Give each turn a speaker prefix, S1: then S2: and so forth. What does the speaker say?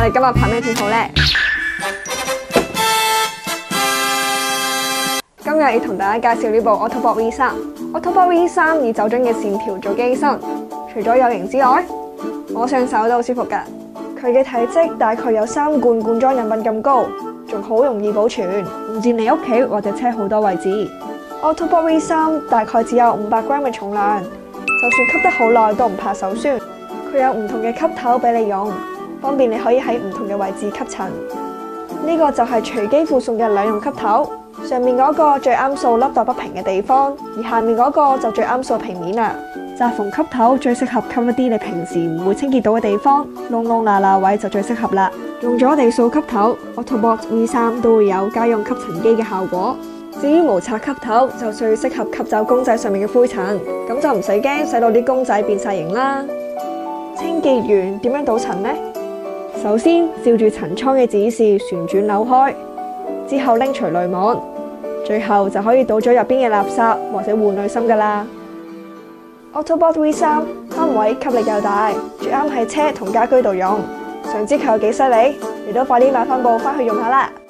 S1: 哋今日拍咩片好呢？今日要同大家介紹呢部 Autobot V3。Autobot V3 以走準嘅線條做機身，除咗有型之外，摸上手都好舒服㗎。佢嘅體積大概有3罐罐裝飲品咁高，仲好容易保存，唔佔你屋企或者車好多位置。Autobot V3 大概只有500g 嘅重量，就算吸得好耐都唔怕手酸。佢有唔同嘅吸頭俾你用，方便你可以喺唔同嘅位置吸塵。呢個就係隨機附送嘅兩用吸頭，上面嗰個最啱掃凹凸不平嘅地方，而下面嗰個就最啱掃平面啦。窄縫吸頭最適合吸一啲你平時唔會清潔到嘅地方，窿窿罅罅位就最適合啦。用咗地掃吸頭 ，Autobot V3 都會有家用吸塵機嘅效果。至於無刷吸頭就最適合吸走公仔上面嘅灰塵，咁就唔使驚使到啲公仔變晒形啦。清潔完點樣倒塵呢？首先照住塵倉嘅指示旋轉扭開，之後拎除濾網，最後就可以倒咗入邊嘅垃圾或者換濾芯噶啦。Autobot V3 慳位吸力又大，最啱喺車同家居度用。想知佢有幾犀利？你都快啲買翻部翻去用下啦！